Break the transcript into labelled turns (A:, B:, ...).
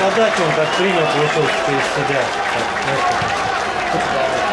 A: подачу он так принял, получился через себя. Так,